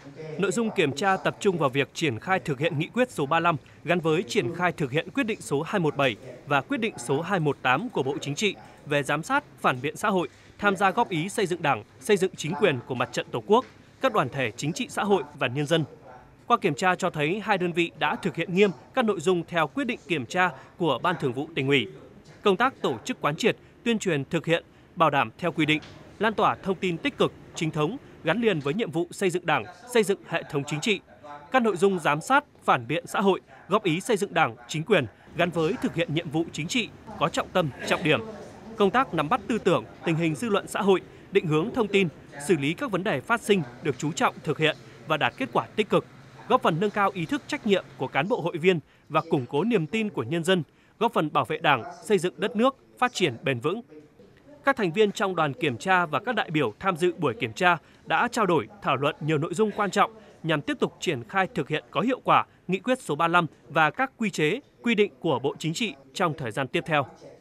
Nội dung kiểm tra tập trung vào việc triển khai thực hiện nghị quyết số 35 gắn với triển khai thực hiện quyết định số 217 và quyết định số 218 của Bộ Chính trị về giám sát, phản biện xã hội, tham gia góp ý xây dựng Đảng, xây dựng chính quyền của Mặt trận Tổ quốc, các đoàn thể chính trị xã hội và nhân dân. Qua kiểm tra cho thấy hai đơn vị đã thực hiện nghiêm các nội dung theo quyết định kiểm tra của Ban Thường vụ Tỉnh ủy. Công tác tổ chức quán triệt, tuyên truyền thực hiện, bảo đảm theo quy định, lan tỏa thông tin tích cực, chính thống, gắn liền với nhiệm vụ xây dựng Đảng, xây dựng hệ thống chính trị. Các nội dung giám sát, phản biện xã hội, góp ý xây dựng Đảng, chính quyền gắn với thực hiện nhiệm vụ chính trị có trọng tâm, trọng điểm. Công tác nắm bắt tư tưởng, tình hình dư luận xã hội, định hướng thông tin, xử lý các vấn đề phát sinh được chú trọng thực hiện và đạt kết quả tích cực, góp phần nâng cao ý thức trách nhiệm của cán bộ hội viên và củng cố niềm tin của nhân dân, góp phần bảo vệ Đảng, xây dựng đất nước, phát triển bền vững. Các thành viên trong đoàn kiểm tra và các đại biểu tham dự buổi kiểm tra đã trao đổi, thảo luận nhiều nội dung quan trọng nhằm tiếp tục triển khai thực hiện có hiệu quả nghị quyết số 35 và các quy chế, quy định của Bộ Chính trị trong thời gian tiếp theo.